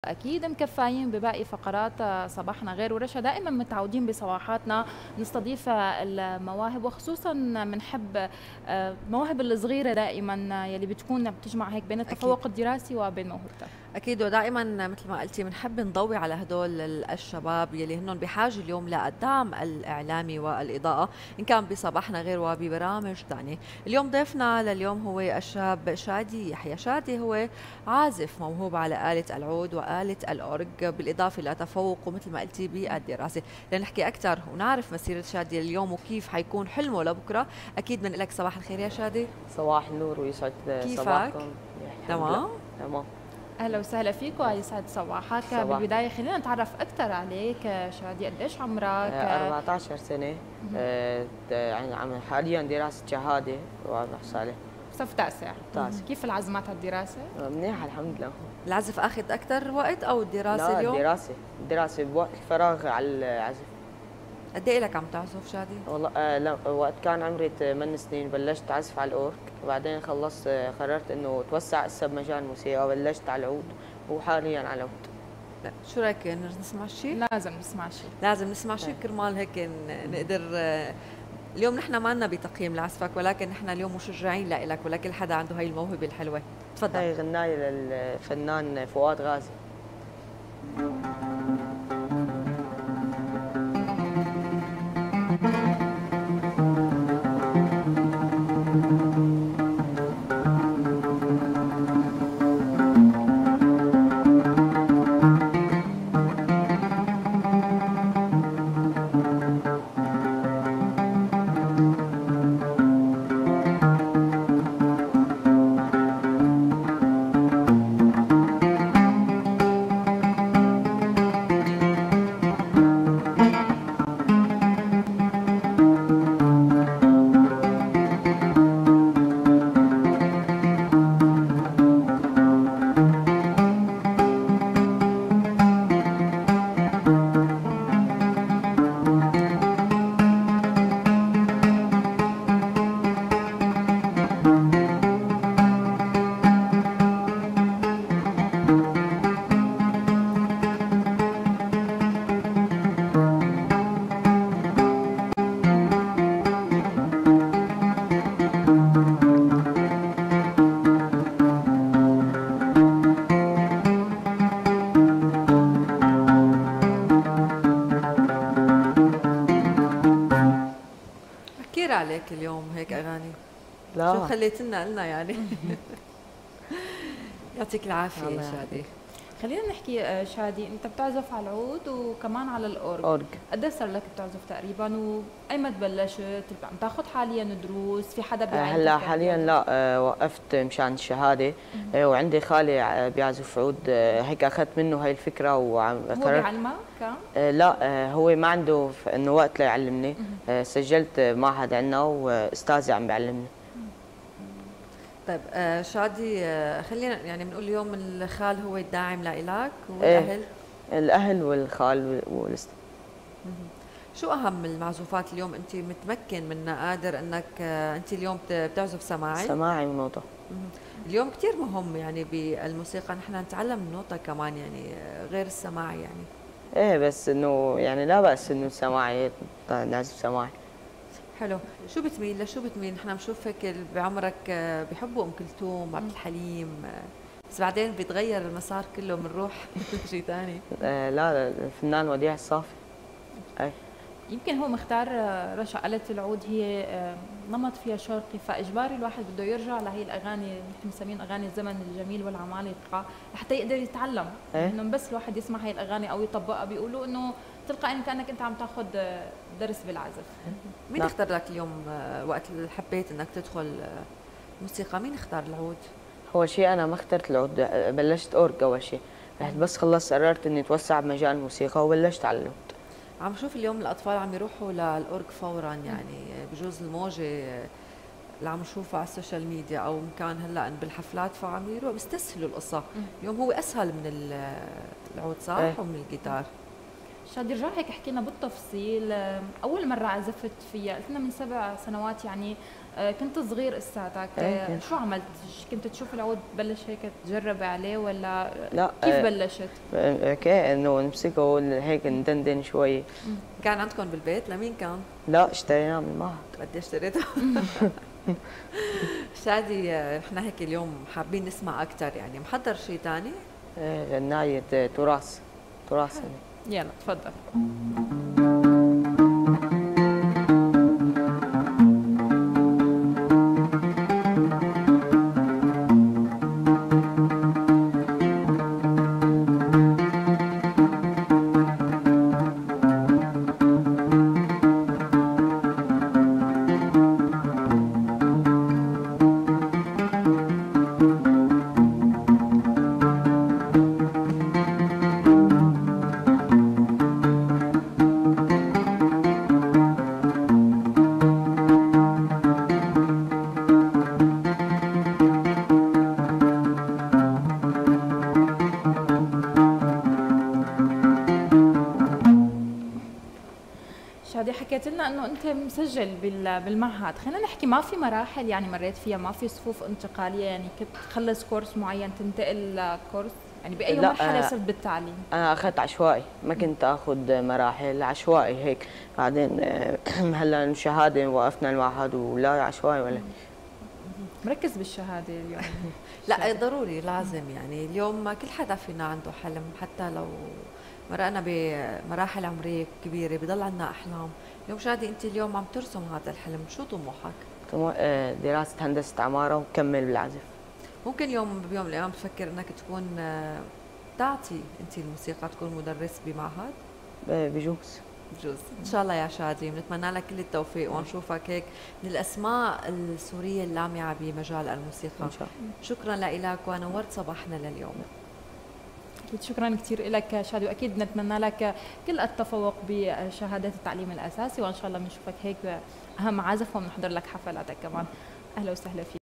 أكيد مكفايين بباقي فقرات صباحنا غير ورشا. دائما متعودين بصباحاتنا نستضيف المواهب، وخصوصا بنحب المواهب الصغيرة دائما يلي بتكون بتجمع هيك بين أكيد التفوق الدراسي وبين موهبتها. أكيد، ودائما مثل ما قلتي بنحب نضوي على هدول الشباب يلي هن بحاجة اليوم للدعم الإعلامي والإضاءة، إن كان بصباحنا غير وببرامج ثانية. اليوم ضيفنا لليوم هو الشاب شادي يحيى. شادي هو عازف موهوب على آلة العود وآلة الأورج، بالإضافة لتفوقه مثل ما قلتي بالدراسة. لنحكي أكثر ونعرف مسيرة شادي اليوم وكيف حيكون حلمه لبكرة، أكيد بنقول لك صباح الخير يا شادي. صباح النور ويسعد كيفك؟ صباحكم. تمام؟ تمام. أهلا وسهلا فيك ويسعد صباحك. صباح. بالبداية خلينا نتعرف أكثر عليك شادي، قديش عمرك؟ 14 سنة. يعني حاليا دراسة شهادة وعم بحصل عليه. صف تاسع. تاسع. كيف العزمات على الدراسة؟ منيح الحمد لله. العزف أخذ أكثر وقت أو الدراسة لا اليوم؟ الدراسة بوقت الفراغ على العزف. قد إيه لك عم تعزف شادي؟ والله لا، وقت كان عمري 8 سنين بلشت أعزف على الأورك، وبعدين خلصت قررت إنه توسع هسه بمجال الموسيقى وبلشت على العود وحاليا على العود. لا شو رايك نسمع شيء؟ لازم نسمع شيء. لازم نسمع شيء كرمال هيك نقدر. اليوم نحن ما لنا بتقييم لعزفك، ولكن نحن اليوم مشجعين لك ولكل حدا عنده هاي الموهبة الحلوة. تفضل. هاي غناية للفنان فؤاد غازي. عليك اليوم هيك اغاني. لا شو خليت لنا يعني. يعطيك العافيه يا شادي. خلينا نحكي شادي، انت بتعزف على العود وكمان على الاورج. أورج. قد صار لك بتعزف تقريبا، وايمتى بلشت؟ عم تاخذ حاليا دروس؟ في حدا بيعلمك؟ هلا حاليا لا، وقفت مشان الشهاده. وعندي خالي بيعزف عود، هيك اخذت منه هاي الفكره وعم هو بيعلمك كان؟ لا، هو ما عنده انه وقت ليعلمني. سجلت معهد عندنا واستاذي عم بيعلمني. طيب شادي، خلينا يعني بنقول اليوم الخال هو الداعم لإلك والاهل؟ الاهل والخال شو اهم المعزوفات اليوم انت متمكن منها، قادر انك انت اليوم بتعزف سماعي؟ سماعي ونوطه. اليوم كثير مهم يعني بالموسيقى نحن نتعلم النوتة كمان، يعني غير السماعي يعني. ايه بس انه يعني لا بأس انه سماعي نعزف سماعي. حلو. شو بتميل لشو بتميل؟ نحن بنشوف هيك بعمرك بحبوا ام كلثوم، عبد الحليم، بس بعدين بيتغير المسار كله بنروح شيء ثاني. لا، الفنان وديع الصافي. اي يمكن هو مختار رشا آلة العود، هي نمط فيها شرقي، فاجباري الواحد بده يرجع لهي الاغاني اللي نحن بنسميهم اغاني الزمن الجميل والعمالقه لحتى يقدر يتعلم. انه بس الواحد يسمع هي الاغاني او يطبقها بيقولوا انه تلقائيا كانك انت عم تاخذ درس بالعزف. مين اختار لك اليوم وقت اللي حبيت انك تدخل موسيقى؟ مين اختار العود؟ اول شيء انا ما اخترت العود، بلشت اورج اول شيء. رحت بس خلصت قررت اني اتوسع بمجال الموسيقى وبلشت على العود. عم شوف اليوم الاطفال عم يروحوا للاورج فورا، يعني بجوز الموجه اللي عم نشوفها على السوشيال ميديا او مكان هلا بالحفلات، فعم يروحوا بيستسهلوا القصه. اليوم هو اسهل من العود صح؟ ومن الجيتار. شادي رجع هيك حكينا بالتفصيل. اول مره عزفت فيها قلت لنا من 7 سنوات يعني. كنت صغير اساتك. شو عملت؟ كنت تشوف العود تبلش هيك تجرب عليه ولا لا كيف بلشت؟ اوكي انه نمسكه هيك ندندن شوي. كان عندكم بالبيت؟ لمين كان؟ لا اشتريناه من المعهد. قد ايش اشتريته؟ شادي احنا هيك اليوم حابين نسمع اكثر، يعني محضر شيء ثاني؟ غناية تراث يلا تفضل. شادي حكيت لنا انه انت مسجل بالمعهد، خلينا نحكي ما في مراحل يعني مريت فيها، ما في صفوف انتقاليه يعني كنت تخلص كورس معين تنتقل لكورس، يعني باي مرحله صرت بالتعليم؟ انا اخذت عشوائي، ما كنت اخذ مراحل، عشوائي هيك. بعدين هلا الشهاده وقفنا المعهد ولا عشوائي ولا. مركز بالشهاده اليوم؟ لا ضروري لازم، يعني اليوم كل حدا فينا عنده حلم، حتى لو مرقنا بمراحل عمريه كبيره بضل عندنا احلام. اليوم شادي انت اليوم عم ترسم هذا الحلم، شو طموحك؟ دراسه هندسه عماره وكمل بالعزف. ممكن بيوم من الايام تفكر انك تكون تعطي انت الموسيقى، تكون مدرس بمعهد؟ بجوز. ان شاء الله يا شادي، بنتمنى لك كل التوفيق ونشوفك هيك من الاسماء السوريه اللامعه بمجال الموسيقى ان شاء الله. شكرا لك ونورت صباحنا لليوم. شكرا كثير لك شادي، واكيد نتمنى لك كل التفوق بشهادات التعليم الاساسي، وان شاء الله بنشوفك هيك اهم عازف وبنحضر لك حفلاتك كمان. اهلا وسهلا فيك.